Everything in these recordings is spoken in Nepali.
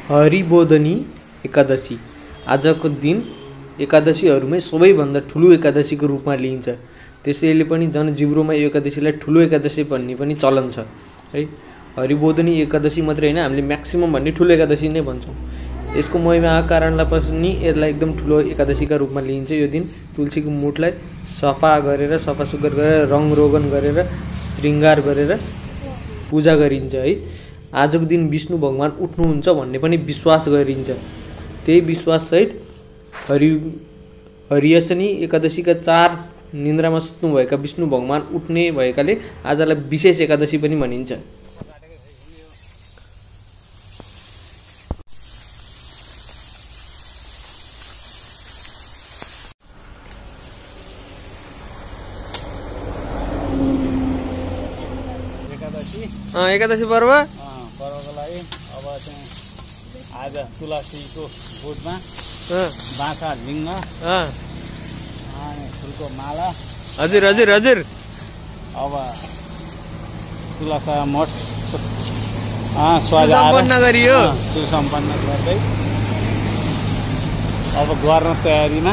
हरिबोधनी एकादशी आजको दिन एकादशीहरूमै सबैभन्दा ठुलो एकादशीको रूपमा लिइन्छ। त्यसैले पनि जनजिब्रोमा यो एकादशीलाई ठुलो एकादशी भन्ने पनि चलन छ है। हरिबोधनी एकादशी मात्रै हैन, हामीले म्याक्सिमम भन्ने ठुलो एकादशी नै भन्छौँ। यसको महिमाका कारणलाई पनि यसलाई एकदम ठुलो एकादशीका रूपमा लिइन्छ। यो दिन तुलसीको मुठलाई सफा गरेर सफासुग्घर गरेर रङरोगन गरेर श्रृङ्गार गरेर पूजा गरिन्छ है। आजको दिन विष्णु भगवान उठ्नुहुन्छ भन्ने पनि विश्वास गरिन्छ। त्यही विश्वाससहित हरियसनी एकादशीका 4 निन्द्रामा सुत्नुभएका विष्णु भगवान उठ्ने भएकाले आजलाई विशेष एकादशी पनि भनिन्छ। एकादशी पर्व पर्वको लागि अब चाहिँ आज तुलसीको बोटमा बाँका लिङ्ग अनि फुलको माला। हजुर हजुर हजुर अब तुलसा मठ सम्पन्न गरियो। सुसम्पन्न गर्दै अब गर्न तयारीमा।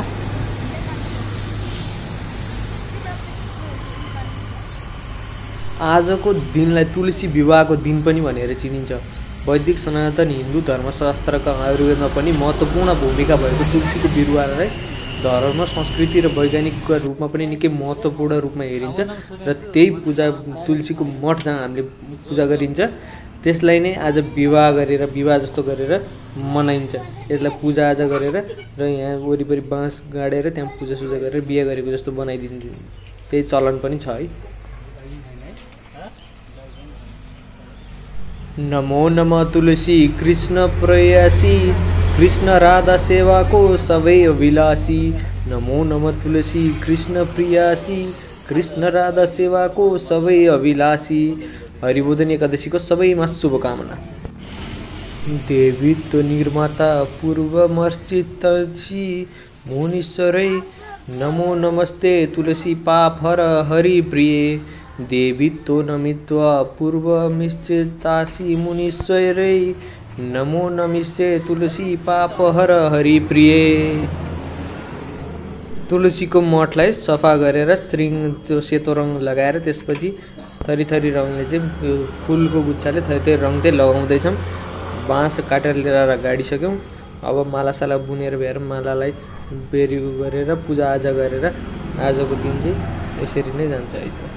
आजको दिनलाई तुलसी विवाहको दिन पनि भनेर चिनिन्छ। वैदिक सनातन हिन्दू धर्मशास्त्रका आयुर्वेदमा पनि महत्त्वपूर्ण भूमिका भएको तुलसीको बिरुवालाई धर्म संस्कृति र वैज्ञानिकका रूपमा पनि निकै महत्त्वपूर्ण रूपमा हेरिन्छ र त्यही पूजा तुलसीको मठ जहाँ हामीले पूजा गरिन्छ त्यसलाई नै आज विवाह जस्तो गरेर मनाइन्छ। यसलाई पूजाआजा गरेर र यहाँ वरिपरि बाँस गाडेर त्यहाँ पूजासुजा गरेर बिहा गरेको जस्तो बनाइदिन्छ। त्यही चलन पनि छ है। नमो नमः तुलसी कृष्ण प्रेयसी कृष्ण राधा सेवाको सबै अभिलाषी। नमो नमः तुलसी कृष्ण प्रियासी कृष्ण राधा सेवाको सबै अभिलाषी। हरिबोधनी एकादशीको सबैमा शुभकामना। देवीत्व निर्माता पूर्वमर्चितसी मुनीश्वरै नमो नमस्ते तुलसी पाप हर हरि प्रिये। देवीत्व नमित्वा पूर्वमिश्चितासी मुनीश्वरै नमो नमिष्ये तुलसी पाप हर हरि प्रिये। तुलसीको मठलाई सफा गरेर त्यो सेतो रङ लगाएर त्यसपछि थरी रङले चाहिँ यो फुलको गुच्छाले थरी रङ चाहिँ लगाउँदैछौँ। बाँस काटेर लिएर गाडिसक्यौँ। अब मालासाला बुनेर भएर मालालाई बेरी गरेर पूजाआजा गरेर आजको दिन चाहिँ यसरी नै जान्छ है। त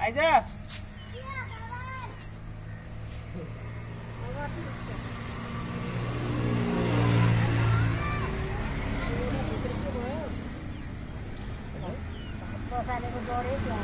आइज बसालेको डढ्यो त्यहाँ